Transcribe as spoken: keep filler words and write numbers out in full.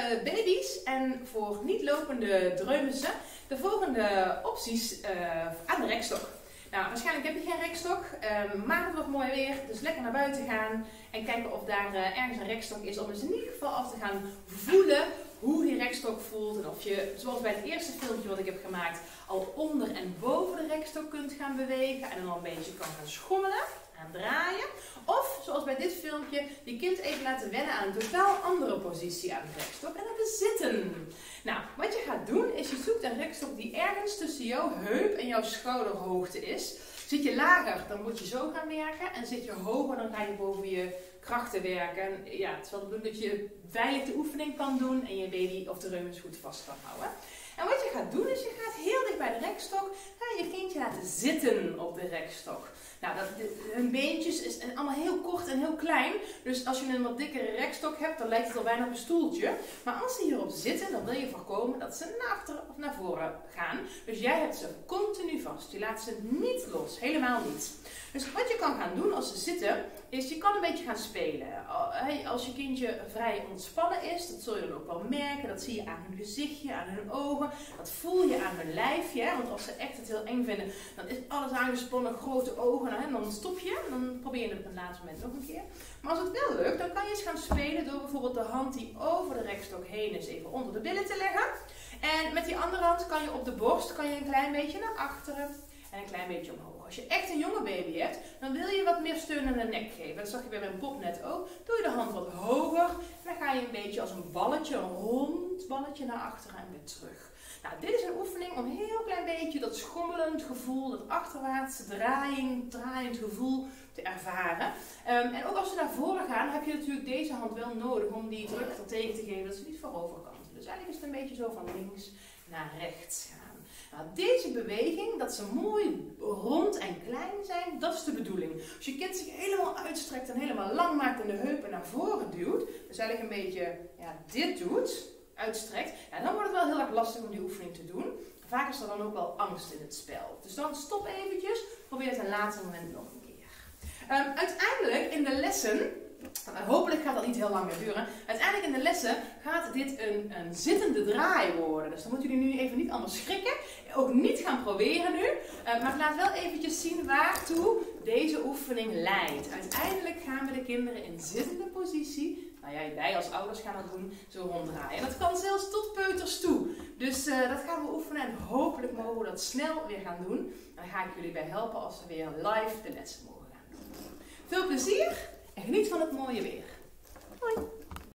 baby's en voor niet lopende dreumissen de volgende opties uh, aan de rekstok. Nou, waarschijnlijk heb je geen rekstok, uh, maar het wordt mooi weer, dus lekker naar buiten gaan en kijken of daar uh, ergens een rekstok is om eens in ieder geval af te gaan voelen hoe die rekstok voelt en of je, zoals bij het eerste filmpje wat ik heb gemaakt, al onder en boven de rekstok kunt gaan bewegen en dan een beetje kan gaan schommelen, gaan draaien. Of, zoals bij dit filmpje, je kind even laten wennen aan een totaal andere positie aan de rekstok en dat is zitten. Nou, wat je gaat doen is je zoekt een rekstok die ergens tussen jouw heup en jouw schouderhoogte is. Zit je lager, dan moet je zo gaan werken en zit je hoger, dan ga je boven je krachten werken. En ja, het is wel de bedoeling dat je veilig de oefening kan doen en je baby of de reumes goed vast kan houden. En wat je gaat doen is, je gaat heel dicht bij de rekstok, ga je kindje laten zitten op de rekstok. Nou, dat, de, hun beentjes is allemaal heel kort en heel klein. Dus als je een wat dikkere rekstok hebt, dan lijkt het al bijna op een stoeltje. Maar als ze hierop zitten, dan wil je voorkomen dat ze naar achteren of naar voren gaan. Dus jij hebt ze continu vast. Je laat ze niet los. Helemaal niet. Dus wat je kan gaan doen als ze zitten, is je kan een beetje gaan spelen. Als je kindje vrij ontspannen is, dat zul je dan ook wel merken. Dat zie je aan hun gezichtje, aan hun ogen. Dat voel je aan hun lijfje. Want als ze echt het heel eng vinden, dan is alles aangespannen, grote ogen. En dan stop je, dan probeer je het op een laatste moment nog een keer. Maar als het wel lukt, dan kan je eens gaan spelen door bijvoorbeeld de hand die over de rekstok heen is even onder de billen te leggen. En met die andere hand kan je op de borst kan je een klein beetje naar achteren en een klein beetje omhoog. Als je echt een jonge baby hebt, dan wil je wat meer steun aan de nek geven. Dat zag je bij mijn pop net ook. Doe je de hand wat hoger en dan ga je een beetje als een balletje, een rond balletje naar achteren en weer terug. Nou, dit is een oefening om een heel klein beetje dat schommelend gevoel, dat achterwaartse draaiing, draaiend gevoel te ervaren. Um, en ook als ze naar voren gaan, heb je natuurlijk deze hand wel nodig om die druk er tegen te geven dat ze niet voorover kanten. Dus eigenlijk is het een beetje zo van links naar rechts gaan. Nou, deze beweging, dat ze mooi rond en klein zijn, dat is de bedoeling. Als je kind zich helemaal uitstrekt en helemaal lang maakt en de heupen naar voren duwt, dus eigenlijk een beetje ja, dit doet, uitstrekt, ja, dan wordt het wel heel erg lastig om die oefening te doen. Vaak is er dan ook wel angst in het spel. Dus dan stop eventjes, probeer het een later moment nog een keer. Um, uiteindelijk in de lessen, hopelijk gaat dat niet heel lang meer duren, uiteindelijk in de lessen gaat dit een, een zittende draai worden. Dus dan moeten jullie nu even niet allemaal schrikken, ook niet gaan proberen nu, uh, maar laat wel eventjes zien waartoe deze oefening leidt. Uiteindelijk gaan we de kinderen in zittende positie, nou ja, wij als ouders gaan dat doen, zo ronddraaien. En dat kan zelfs tot peuters toe. Dus uh, dat gaan we oefenen en hopelijk mogen we dat snel weer gaan doen. En dan ga ik jullie bij helpen als we weer live de lessen mogen gaan doen. Veel plezier en geniet van het mooie weer. Hoi!